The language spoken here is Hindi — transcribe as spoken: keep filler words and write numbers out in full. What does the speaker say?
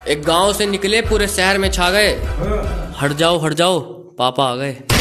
एक गांव से निकले पूरे शहर में छा गए। हट जाओ हट जाओ पापा आ गए।